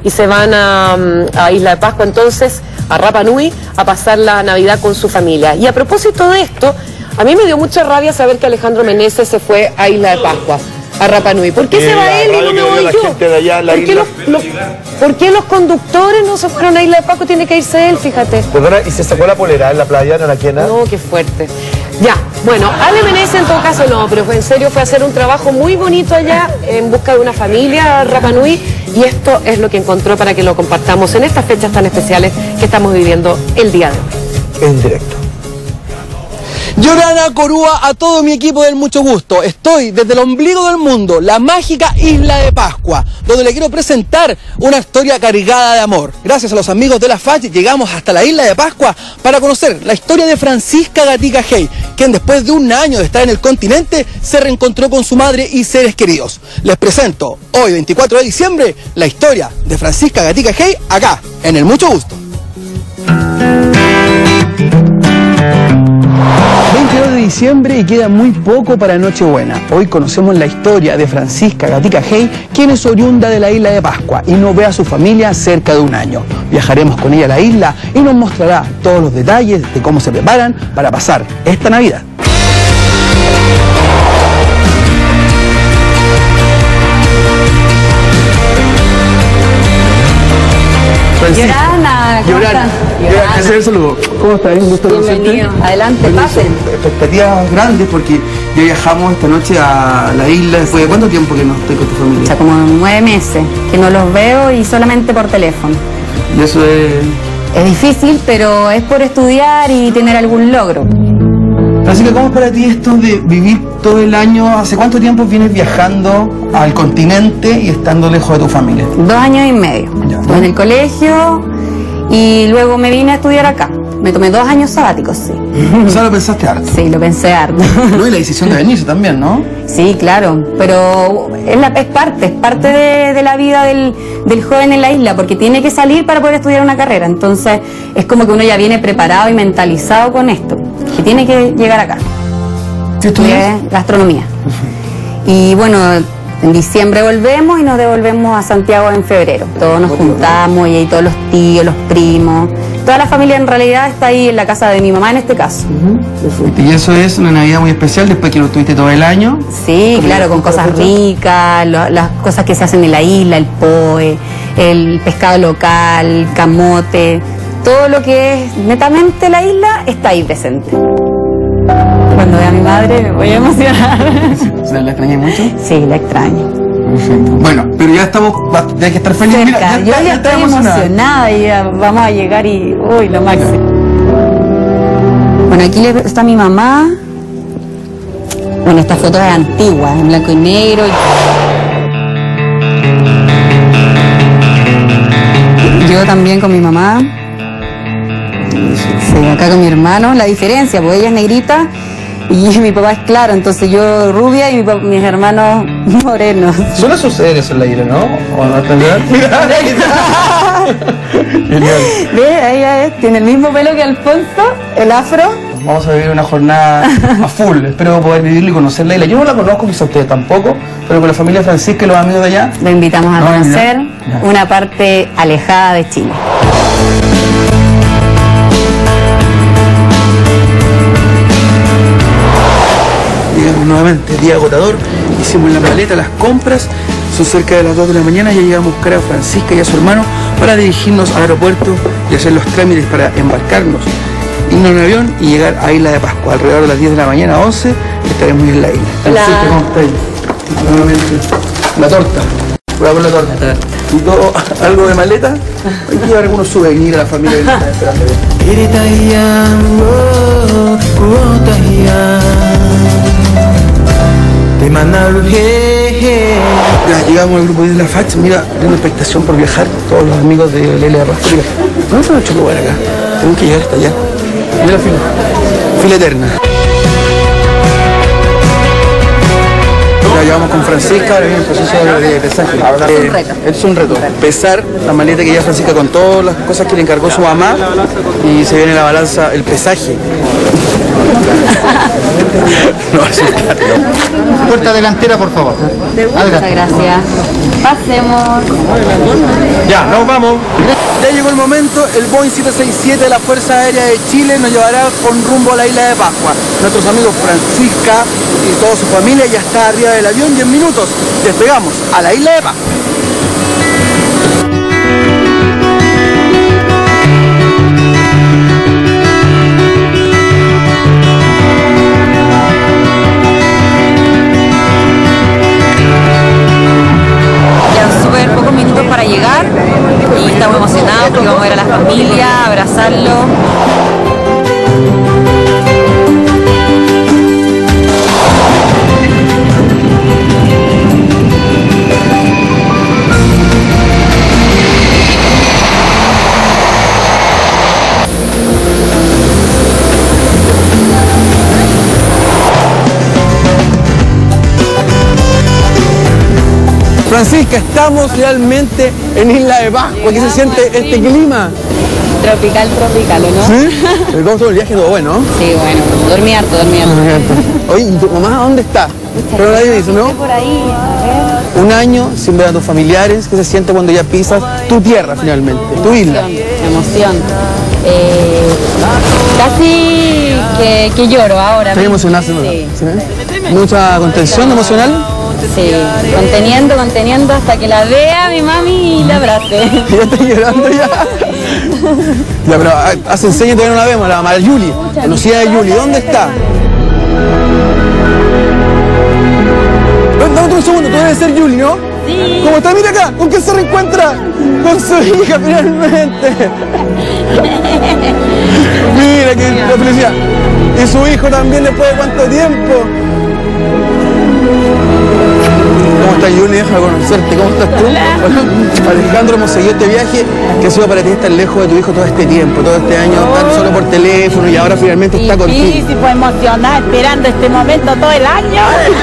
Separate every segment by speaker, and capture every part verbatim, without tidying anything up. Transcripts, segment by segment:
Speaker 1: y se van a, a Isla de Pascua, entonces a Rapa Nui, a pasar la Navidad con su familia. Y a propósito de esto, a mí me dio mucha rabia saber que Alejandro Meneses se fue a Isla de Pascua, a Rapa Nui. ¿Por qué eh, se va él y no me voy yo? ¿Por qué, los, los, ¿Por qué los conductores no se fueron a Isla de Pascua? Tiene que irse él, fíjate.
Speaker 2: Perdona, ¿y se sacó la polera en la playa, no la quena?
Speaker 1: No, qué fuerte. Ya, bueno, Ale Meneses en todo caso no, pero fue en serio, fue a hacer un trabajo muy bonito allá en busca de una familia, Rapa Nui, y esto es lo que encontró para que lo compartamos en estas fechas tan especiales que estamos viviendo el día de hoy.
Speaker 2: En directo.
Speaker 3: Yorana Corúa, a todo mi equipo del Mucho Gusto. Estoy desde el ombligo del mundo, la mágica Isla de Pascua, donde le quiero presentar una historia cargada de amor. Gracias a los amigos de la F A C llegamos hasta la Isla de Pascua para conocer la historia de Francisca Gatica Hey, quien después de un año de estar en el continente se reencontró con su madre y seres queridos. Les presento hoy, veinticuatro de diciembre, la historia de Francisca Gatica Hey acá, en el Mucho Gusto. veintidós de diciembre y queda muy poco para Nochebuena. Hoy conocemos la historia de Francisca Gatica Hey, quien es oriunda de la Isla de Pascua y no ve a su familia cerca de un año. Viajaremos con ella a la isla y nos mostrará todos los detalles de cómo se preparan para pasar esta Navidad.
Speaker 4: Yorana, ¿cómo
Speaker 3: Yorana,
Speaker 4: estás?
Speaker 3: hacer el saludo. ¿Cómo estás? Un gusto conocerte.
Speaker 4: Bienvenido. Adelante, pasen.
Speaker 3: Expectativas grandes porque ya viajamos esta noche a la isla. ¿Después de cuánto tiempo que no estoy con tu familia?
Speaker 4: O sea, como nueve meses que no los veo y solamente por teléfono.
Speaker 3: Y eso es...
Speaker 4: Es difícil, pero es por estudiar y tener algún logro.
Speaker 3: Así que, ¿cómo es para ti esto de vivir todo el año? ¿Hace cuánto tiempo vienes viajando al continente y estando lejos de tu familia?
Speaker 4: Dos años y medio. Ya. Estuve en el colegio y luego me vine a estudiar acá. Me tomé dos años sabáticos, sí.
Speaker 3: O sea, lo pensaste harto.
Speaker 4: Sí, lo pensé harto.
Speaker 3: No, y la decisión de venirse también, ¿no?
Speaker 4: Sí, claro, pero es, la, es parte, es parte de, de la vida del, del joven en la isla, porque tiene que salir para poder estudiar una carrera. Entonces, es como que uno ya viene preparado y mentalizado con esto, que tiene que llegar acá.
Speaker 3: ¿Qué estudias?
Speaker 4: Gastronomía. Uh-huh. Y bueno, en diciembre volvemos y nos devolvemos a Santiago en febrero. Todos nos juntamos y ahí todos los tíos, los primos. Toda la familia en realidad está ahí en la casa de mi mamá en este caso.
Speaker 3: Uh-huh. Y eso es una Navidad muy especial después que lo tuviste todo el año.
Speaker 4: Sí, claro, con cosas ricas, lo, las cosas que se hacen en la isla, el poe, el pescado local, el camote, todo lo que es netamente la isla está ahí presente. Cuando vea a mi madre me voy a emocionar.
Speaker 3: ¿La extrañé mucho?
Speaker 4: Sí, la extraño.
Speaker 3: Perfecto. Bueno, pero ya estamos, ya hay que estar feliz.
Speaker 4: Mira, ya
Speaker 3: yo
Speaker 4: está,
Speaker 3: ya,
Speaker 4: ya estoy emocionada. emocionada y ya vamos a llegar y uy, lo máximo. Bueno, aquí está mi mamá. Bueno, esta foto es antigua, en blanco y negro. Yo también con mi mamá. Sí, acá con mi hermano. La diferencia, pues ella es negrita y mi papá es claro, entonces yo rubia y mi papá, mis hermanos morenos.
Speaker 3: Suele suceder eso en la isla, ¿no? ¿O no entender? Genial.
Speaker 4: ¿Ves? Ella es, tiene el mismo pelo que Alfonso, el afro.
Speaker 3: Vamos a vivir una jornada a full. Espero poder vivirla y conocer la isla. Yo no la conozco, quizá ustedes tampoco, pero con la familia Francisca y los amigos de allá.
Speaker 4: Lo invitamos a
Speaker 3: no,
Speaker 4: conocer
Speaker 3: ya. Ya.
Speaker 4: una parte alejada de Chile.
Speaker 3: Llegamos nuevamente, día agotador, hicimos la maleta, las compras, son cerca de las dos de la mañana, ya llegamos a buscar a Francisca y a su hermano para dirigirnos al aeropuerto y hacer los trámites para embarcarnos, irnos en avión y llegar a Isla de Pascua. Alrededor de las diez de la mañana, once, estaremos en la isla. Francisca, ¿cómo estáis? Nuevamente, la torta, voy a poner la torta. ¿Y todo, algo de maleta? Hay que llevar algunos souvenirs a la familia que nos está esperando. Ya llegamos al grupo de la F A C, mira, hay una expectación por viajar, todos los amigos de la Isla de Pascua. No es nuestro lugar acá, tenemos que llegar hasta allá. Mira la fila, fila eterna. Ya llevamos con Francisca, ahora viene el proceso de pesaje.
Speaker 4: Es un reto.
Speaker 3: Es un reto. Pesar la maleta que lleva Francisca con todas las cosas que le encargó su mamá y se viene la balanza, el pesaje. No, así está.
Speaker 2: Puerta delantera, por favor.
Speaker 4: Muchas gracias. Pasemos.
Speaker 3: Ya, nos vamos. Ya llegó el momento, el Boeing siete seis siete de la Fuerza Aérea de Chile nos llevará con rumbo a la isla de Pascua. Nuestros amigos Francisca y toda su familia ya está arriba del avión y en minutos despegamos a la isla de Pascua.
Speaker 4: Pocos minutos para llegar y estamos emocionados porque vamos a ver a la familia, abrazarlo.
Speaker 3: Francisca, estamos realmente en Isla de Pascua. ¿Qué se siente este clima?
Speaker 4: Tropical, tropical, ¿o no?
Speaker 3: ¿Sí? ¿Cómo estuvo el viaje? ¿Todo bueno?
Speaker 4: Sí, bueno, dormí harto, dormí harto.
Speaker 3: Oye, ¿y tu mamá dónde está? Pero nadie dice, ¿no?
Speaker 4: Por ahí, a ver.
Speaker 3: Un año sin ver a tus familiares. ¿Qué se siente cuando ya pisas tu tierra finalmente, tu isla?
Speaker 4: Emoción. Eh, casi que, que lloro ahora.
Speaker 3: ¿Estás emocionada?
Speaker 4: Sí.
Speaker 3: ¿Sí? ¿Mucha contención emocional?
Speaker 4: Sí, conteniendo, conteniendo hasta que la vea mi mami y la abrace.
Speaker 3: ¿Ya estás llorando ya? Ya, pero hace enseña todavía no la vemos, la mamá de Yuli, conocida de Yuli. ¿Dónde está? Dame un segundo, tú debes ser Yuli, ¿no?
Speaker 4: Sí.
Speaker 3: ¿Cómo está? Mira acá, ¿con quién se reencuentra? Con su hija finalmente. Mira qué la felicidad. Y su hijo también después de cuánto tiempo. ¿Cómo estás, Yuli? Deja de conocerte. ¿Cómo estás tú?
Speaker 4: Hola.
Speaker 3: Hola. Alejandro, hemos seguido este viaje que ha sido para ti estar lejos de tu hijo todo este tiempo, todo este año, tan solo por teléfono y ahora finalmente está contigo.
Speaker 5: Sí, sí, fue emocionada, esperando este momento todo el año.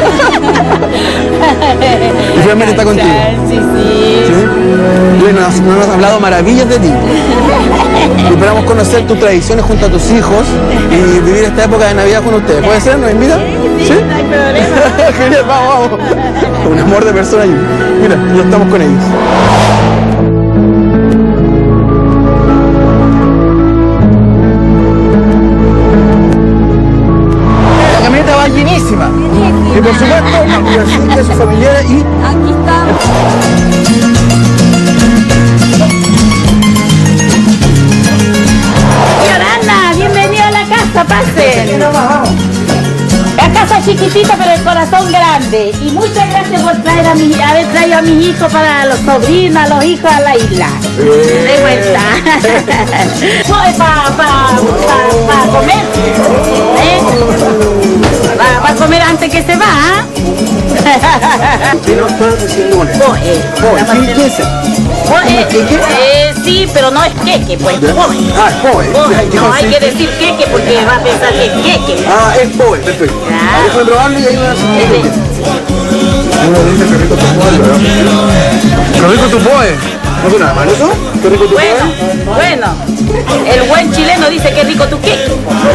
Speaker 3: Y finalmente está contigo.
Speaker 5: Sí, sí.
Speaker 3: ¿Sí? Yuli, nos, nos has hablado maravillas de ti. Y esperamos conocer tus tradiciones junto a tus hijos y vivir esta época de Navidad con ustedes. ¿Puede ser? ¿Nos invita?
Speaker 5: Sí, sí, no hay problema.
Speaker 3: Genial, vamos, vamos. Un amor de persona ahí. Mira, ya estamos con ellos. La camioneta va llenísima. Y por supuesto, Francisca, sus familiares y...
Speaker 4: Aquí estamos.
Speaker 5: Ana, bienvenido a la casa, pasen. La casa chiquitita pero el corazón grande. Y muchas gracias por traer a mi, haber traído a mis hijos para los sobrinos, a los hijos a la isla. De vuelta. Para pa, pa, pa, pa comer. ¿Eh? Para pa comer antes que se va.
Speaker 3: ¿Qué nos estás diciendo?
Speaker 5: Poe.
Speaker 3: ¿Qué es eso?
Speaker 5: Poe. Eh, sí, pero no es queque, pues. Poe.
Speaker 3: Ah, es Poe.
Speaker 5: No hay que decir queque porque va a pensar que es queque.
Speaker 3: Ah, es Poe, perfecto.
Speaker 5: Claro.
Speaker 3: Déjame probarlo y ahí va a
Speaker 5: Sí.
Speaker 3: Uno dice que rico tu Poe, ¿verdad? ¡Qué rico tu Poe! ¿No suena mal eso? ¡Qué rico tu Poe!
Speaker 5: Bueno, bueno. El buen chileno dice que rico tu queque.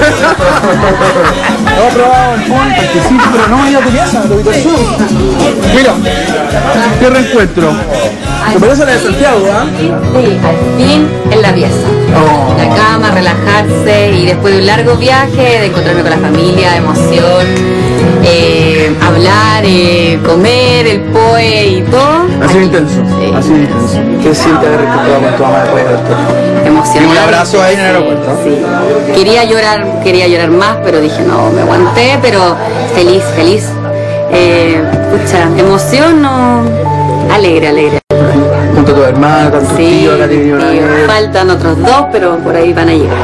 Speaker 3: Hemos probado el Poe, participo, pero no me iba a tu casa, a tu habitación. Mira, qué reencuentro. Me parece la de Santiago, ¿ah?
Speaker 4: Sí, al fin en la pieza.
Speaker 3: Oh.
Speaker 4: La cama, relajarse y después de un largo viaje, de encontrarme con la familia, emoción, eh, hablar, eh, comer, el poe y todo.
Speaker 3: Así de
Speaker 4: Aquí.
Speaker 3: intenso,
Speaker 4: Sí.
Speaker 3: así de intenso. ¿Qué sientes haber reencontrado con tu mamá después de verte?
Speaker 4: Emocionante.
Speaker 3: Y un abrazo ahí en el aeropuerto.
Speaker 4: Sí. Quería llorar, quería llorar más, pero dije no, me aguanté, pero feliz, feliz. Eh, pucha, emoción, no, alegre, alegre.
Speaker 3: Junto a tu hermana, tantos
Speaker 4: Sí,
Speaker 3: tíos, acá te vinieron a
Speaker 4: sí,
Speaker 3: ver.
Speaker 4: faltan otros dos, pero por ahí van a llegar.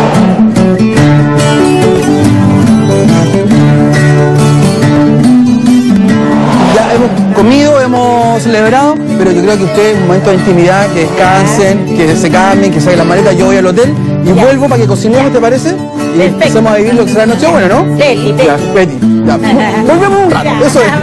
Speaker 3: Ya hemos comido, hemos celebrado, pero yo creo que ustedes, un momento de intimidad, que descansen, que se cambien, que saquen las maletas, yo voy al hotel y vuelvo para que cocinemos, ¿te parece? Y empecemos a vivir lo que será Nochebuena, ¿no?
Speaker 5: Betty, Betty.
Speaker 3: Ya, Betty, ya. Volvemos un rato, eso es.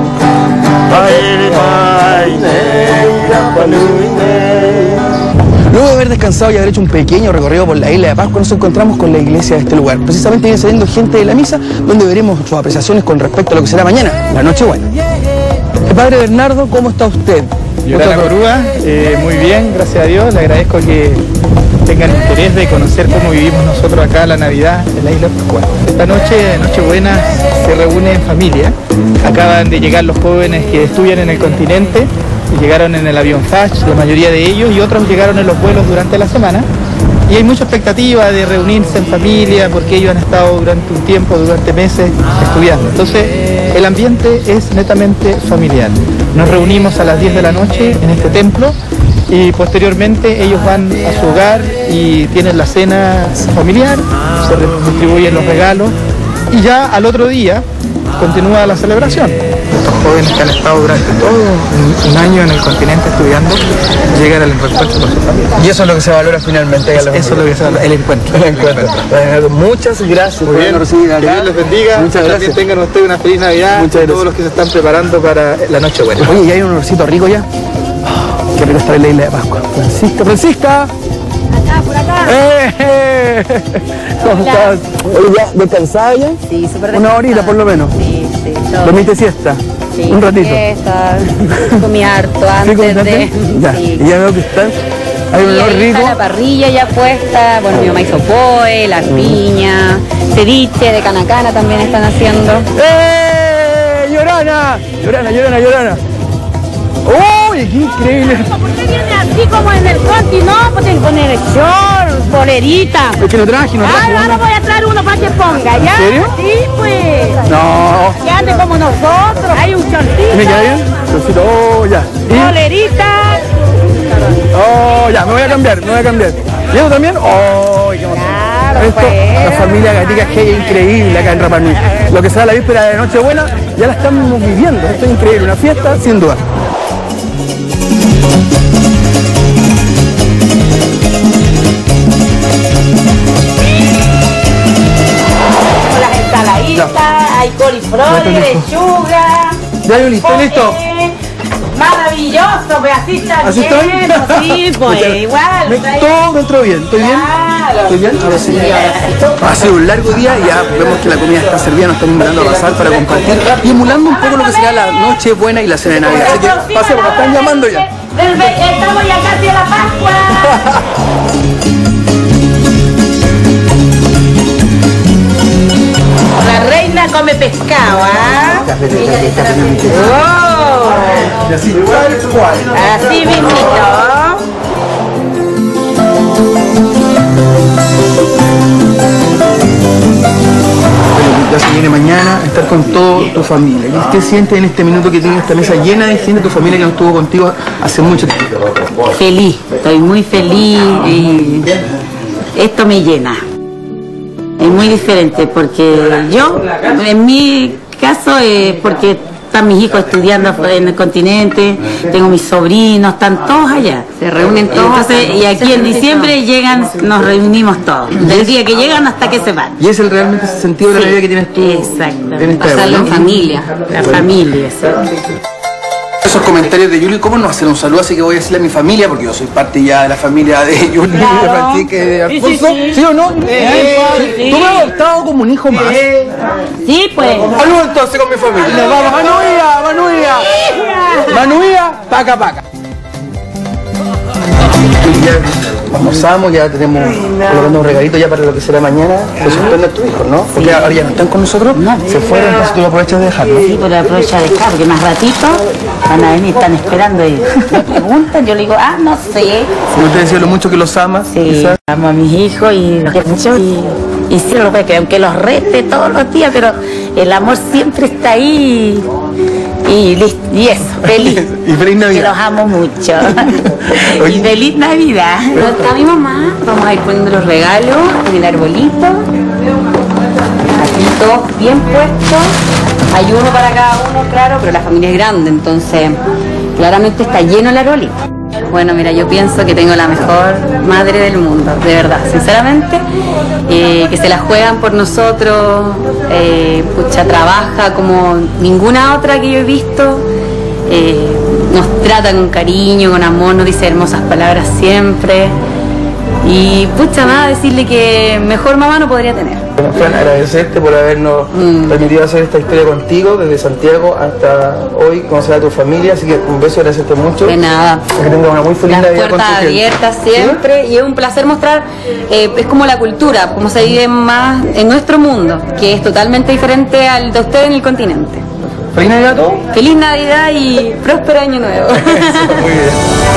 Speaker 3: Luego de haber descansado cansados de haber hecho un pequeño recorrido por la isla de Pascua, nos encontramos con la iglesia de este lugar. Precisamente viene saliendo gente de la misa, donde veremos sus apreciaciones con respecto a lo que será mañana, la Nochebuena. El padre Bernardo, ¿cómo está usted?
Speaker 6: Yorana Corúa, eh, muy bien, gracias a Dios. Le agradezco que tengan interés de conocer cómo vivimos nosotros acá la Navidad en la isla de Pascua. Esta noche, Nochebuena, se reúne en familia. Acaban de llegar los jóvenes que estudian en el continente, y llegaron en el avión Fach, la mayoría de ellos, y otros llegaron en los vuelos durante la semana. Y hay mucha expectativa de reunirse en familia, porque ellos han estado durante un tiempo, durante meses, estudiando. Entonces, el ambiente es netamente familiar. Nos reunimos a las diez de la noche en este templo, y posteriormente ellos van a su hogar y tienen la cena familiar, se distribuyen los regalos, y ya al otro día continúa la celebración. Estos jóvenes que han estado durante todo un, un año en el continente estudiando, llegan al reencuentro con su familia.
Speaker 3: Y eso es lo que se valora finalmente.
Speaker 6: Es, eso es lo que se valora, el encuentro.
Speaker 3: El encuentro. Bueno, muchas gracias
Speaker 6: Muy
Speaker 3: por
Speaker 6: bien.
Speaker 3: recibir acá.
Speaker 6: Que Dios les bendiga.
Speaker 3: Muchas
Speaker 6: que
Speaker 3: gracias.
Speaker 6: también tengan ustedes una feliz Navidad.
Speaker 3: Muchas
Speaker 6: y todos
Speaker 3: gracias.
Speaker 6: los que se están preparando para la Nochebuena.
Speaker 3: Oye, ¿y hay un olorcito rico ya? Oh, qué rico está en la isla de Pascua. Francisca, Francisca.
Speaker 4: Acá, por acá.
Speaker 3: ¡Eh! eh! ¿Cómo
Speaker 4: Hola.
Speaker 3: estás? Oye, ¿ya descansada ya?
Speaker 4: Sí, súper
Speaker 3: Una horita por lo menos.
Speaker 4: Sí, sí. todo.
Speaker 3: ¿Dormiste siesta?
Speaker 4: Sí,
Speaker 3: Un ratito.
Speaker 4: Fiesta, comí harto
Speaker 3: ¿Sí,
Speaker 4: antes
Speaker 3: comentaste?
Speaker 4: de...
Speaker 3: Ya,
Speaker 4: Sí.
Speaker 3: y ya veo que están. Hay un
Speaker 4: Y
Speaker 3: olor
Speaker 4: ahí
Speaker 3: rico.
Speaker 4: está la parrilla ya puesta, bueno, mi mamá hizo poe, la piña, ceviche de canacana también están haciendo.
Speaker 3: ¡Eh! ¡Llorana! ¡Llorana, llorana, llorana! ¡Uy, qué increíble!
Speaker 5: ¿Por qué viene así como en el conti? No, pues tengo que poner el short, polerita.
Speaker 3: Es que no traje, no traje.
Speaker 5: Ah, ahora voy a traer uno para que ponga, ¿ya?
Speaker 3: ¿En serio?
Speaker 5: Sí, pues.
Speaker 3: No.
Speaker 5: Que ande como nosotros. Hay un shortito.
Speaker 3: ¿Me queda bien? Solcito, oh, ya. ¿Y?
Speaker 5: Polerita.
Speaker 3: Oh, ya, me voy a cambiar, me voy a cambiar. ¿Y eso también? Oh, qué emoción.
Speaker 5: Claro,
Speaker 3: Esto,
Speaker 5: pues.
Speaker 3: la familia Gatica es que es increíble acá en Rapa Nui. Lo que será la víspera de Nochebuena, ya la estamos viviendo. Esto es increíble, una fiesta sin duda.
Speaker 5: Con las ensaladitas, hay coliflor, lechuga.
Speaker 3: ¿Ya hay listo,
Speaker 5: poke.
Speaker 3: listo?
Speaker 5: Maravilloso, pues así está
Speaker 3: ¿Así estoy?
Speaker 5: lleno, sí, pues
Speaker 3: Muchas-
Speaker 5: igual.
Speaker 3: Me-
Speaker 5: está
Speaker 3: todo dentro bien, ¿estoy bien?
Speaker 5: Claro.
Speaker 3: ¿Estoy bien? Ahora sí. Ha sido un largo día y ya vemos que la comida está servida, nos están invitando a pasar para compartir y emulando un poco lo que será la noche buena y la cena de Navidad. Así que pasemos, nos están llamando ya.
Speaker 5: Del ve- Estamos ya casi a la Pascua. La reina come pescado, ¿ah? Oh,
Speaker 3: Y así, igual, igual.
Speaker 5: así mismito.
Speaker 3: Bueno, ya se viene mañana a estar con toda tu familia. ¿Qué usted siente en este minuto que tiene esta mesa llena de gente, tu familia que no estuvo contigo hace mucho tiempo?
Speaker 7: Feliz, estoy muy feliz y esto me llena. Es muy diferente porque yo, en mi caso, es porque están mis hijos estudiando en el continente, tengo mis sobrinos, están todos allá.
Speaker 4: Se reúnen todos.
Speaker 7: Entonces, y aquí en diciembre llegan, nos reunimos todos, del día que llegan hasta que se van.
Speaker 3: Y es el realmente ese sentido de la
Speaker 7: Sí,
Speaker 3: Navidad que tienes tú
Speaker 7: exactamente.
Speaker 3: en esta
Speaker 4: Pasarlo
Speaker 3: época,
Speaker 4: en
Speaker 3: ¿no?
Speaker 4: familia.
Speaker 7: La familia, sí.
Speaker 3: Esos comentarios de Yuli, ¿cómo no hacer un saludo? Así que voy a decirle a mi familia, porque yo soy parte ya de la familia de Yuli, de Francisca y de Alfonso. ¿Sí o no?
Speaker 5: sí.
Speaker 3: Tú me has adoptado como un hijo más.
Speaker 5: Sí, pues.
Speaker 3: Saludos entonces con mi familia. Nos vamos, Manuía, Manuía. Manuía, paca, paca. Y ya almorzamos, ya tenemos colocando un regalito ya para lo que será mañana. Se sorprende a tu hijo, ¿no? Porque ahora ya no están con nosotros, se fueron, entonces tú lo aprovechas de dejarlo.
Speaker 7: Sí, pero aprovecha de dejar, porque más ratito van a venir, están esperando y me preguntan, yo le digo, ah, no sé.
Speaker 3: No te decía lo mucho que los amas,
Speaker 7: Sí,
Speaker 3: quizás.
Speaker 7: amo a mis hijos y los quiero mucho y, y sí, lo puede creer, aunque los rete todos los días, pero el amor siempre está ahí y, listo, y eso, feliz.
Speaker 3: Y feliz
Speaker 7: Que
Speaker 3: Navidad.
Speaker 7: los amo mucho.
Speaker 3: Oye.
Speaker 7: Y feliz Navidad.
Speaker 4: No está mi mamá, vamos a ir poniendo los regalos en el arbolito. Aquí todos bien puestos. Hay uno para cada uno, claro, pero la familia es grande, entonces claramente está lleno el arbolito. Bueno, mira, yo pienso que tengo la mejor madre del mundo, de verdad, sinceramente, eh, que se la juegan por nosotros, eh, pucha, trabaja como ninguna otra que yo he visto, eh, nos trata con cariño, con amor, nos dice hermosas palabras siempre, Y pucha, nada, decirle que mejor mamá no podría tener.
Speaker 3: Bueno, Fran, agradecerte por habernos mm. permitido hacer esta historia contigo desde Santiago hasta hoy, conocer a tu familia, así que un beso, agradecerte mucho.
Speaker 4: De nada.
Speaker 3: Que tengas una muy feliz
Speaker 4: Las
Speaker 3: Navidad
Speaker 4: puertas
Speaker 3: con tu
Speaker 4: abiertas siempre, ¿sí? Y es un placer mostrar, eh, es como la cultura, como se vive más en nuestro mundo, que es totalmente diferente al de ustedes en el continente.
Speaker 3: ¿Feliz Navidad a todos?
Speaker 4: Feliz Navidad y próspero año nuevo.
Speaker 3: Eso, muy bien.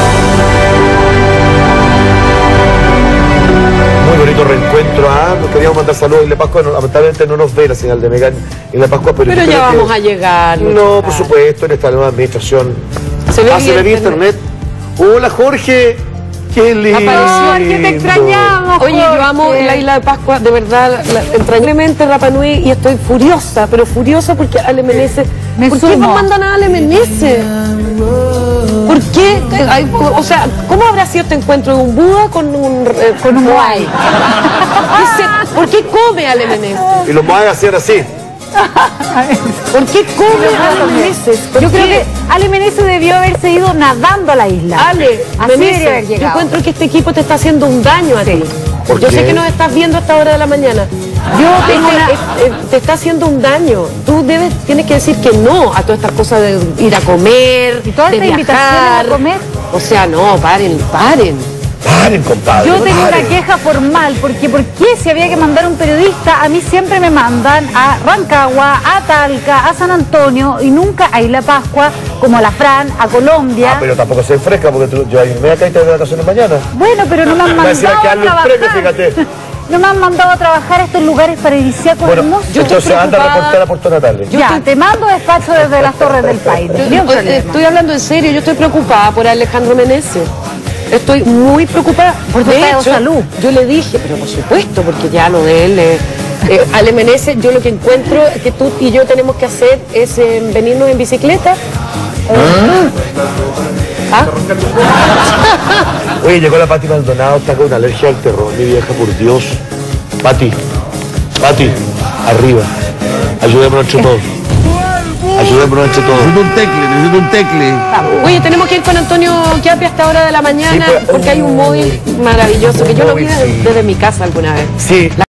Speaker 2: Muy bonito reencuentro, ¿ah? Nos queríamos mandar saludos a Isla Pascua, no, lamentablemente no nos ve la señal de Mega en Isla Pascua, pero,
Speaker 1: pero ya vamos que... a llegar.
Speaker 2: No, por supuesto, en esta nueva administración.
Speaker 1: Se ve
Speaker 2: ah, se ve bien internet. Hola, Jorge. Qué lindo.
Speaker 1: Jorge, te extrañamos. Oye, Jorge. Yo amo la Isla de Pascua, de verdad, la, entrañablemente Rapa Nui, y estoy furiosa, pero furiosa porque Ale Meneses. ¿Por qué no mandan a Ale Meneses? ¿Por qué? Ay, o sea, ¿cómo habrá sido este encuentro de un Buda con un eh, con un Moai? ¿Por qué come Ale Meneses?
Speaker 2: Y los Moai hacían así.
Speaker 1: ¿Por qué come Ale Meneses?
Speaker 5: Yo creo que Ale Meneses debió haberse ido nadando a la isla.
Speaker 1: Ale,
Speaker 5: así
Speaker 1: Meneses,
Speaker 5: haber llegado.
Speaker 1: Yo encuentro que este equipo te está haciendo un daño a ti.
Speaker 2: ¿Por
Speaker 1: Yo
Speaker 2: qué?
Speaker 1: sé que nos estás viendo a esta hora de la mañana. Yo tengo una... eh, eh, te está haciendo un daño. Tú debes, tienes que decir que no a todas estas cosas de ir a comer,
Speaker 5: y todas
Speaker 1: de
Speaker 5: estas invitaciones a comer.
Speaker 1: O sea, no, paren, paren.
Speaker 2: Paren, compadre.
Speaker 5: Yo tengo
Speaker 2: paren.
Speaker 5: una queja formal, porque ¿por qué si había que mandar un periodista? A mí siempre me mandan a Rancagua, a Talca, a San Antonio y nunca a Isla Pascua, como a la Fran, a Colombia.
Speaker 2: Ah, pero tampoco se fresca porque tú, yo me voy a caer de vacaciones mañana.
Speaker 5: Bueno, pero no me han mandado a,
Speaker 2: a
Speaker 5: trabajar.
Speaker 2: Premio, fíjate.
Speaker 5: No me han mandado a trabajar a estos lugares paradisíacos
Speaker 2: Bueno,
Speaker 5: hermosos.
Speaker 2: yo entonces anda a reportar a Puerto Natales.
Speaker 5: Ya, estoy... te mando despacho desde las Torres del Paine.
Speaker 1: Yo, yo, estoy hablando en serio, yo estoy preocupada por Alejandro Meneses. Estoy muy preocupada.
Speaker 5: Por tu estado de salud.
Speaker 1: Yo le dije, pero por supuesto, porque ya no de él. Eh, eh, Ale Meneses, yo lo que encuentro que tú y yo tenemos que hacer es eh, venirnos en bicicleta. ¿Ah?
Speaker 2: Oye, llegó la Pati Maldonado, está con una alergia al terror, mi vieja, por Dios. Pati, Pati, arriba. Ayudémonos entre todos. Ayudémonos entre todos.
Speaker 3: Necesito un tecle, necesito un tecle.
Speaker 1: Oye, tenemos que ir con Antonio Chiapi a esta hora de la mañana, sí, pues, porque hay un móvil maravilloso que yo lo vi desde, desde mi casa alguna vez.
Speaker 2: Sí.